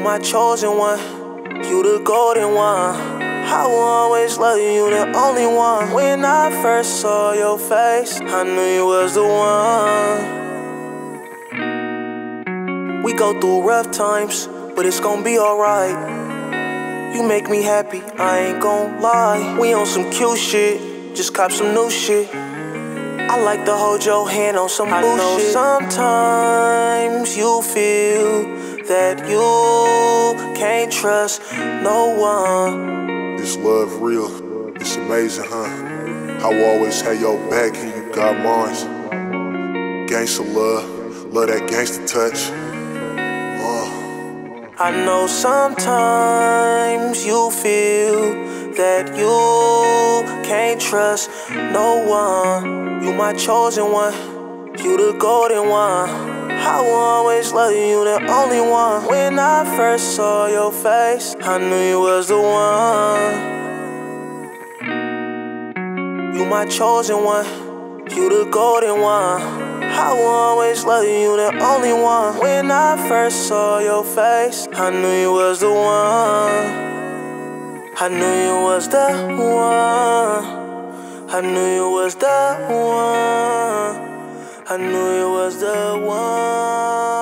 my chosen one, you the golden one. I will always love you, the only one. When I first saw your face, I knew you was the one. We go through rough times, but it's gon' be alright. You make me happy, I ain't gon' lie. We on some cute shit, just cop some new shit. I like to hold your hand on some bullshit. I know sometimes you feel that you can't trust no one. This love real, it's amazing, huh? How I always had your back and you got mine. Gangsta love that gangsta touch. I know sometimes you feel that you can't trust no one. You my chosen one, you the golden one. I will always love you, the only one. When I first saw your face, I knew you was the one. You my chosen one, you the golden one. I will always love you, the only one. When I first saw your face, I knew you was the one. I knew you was the one. I knew you was the one. I knew you was the one.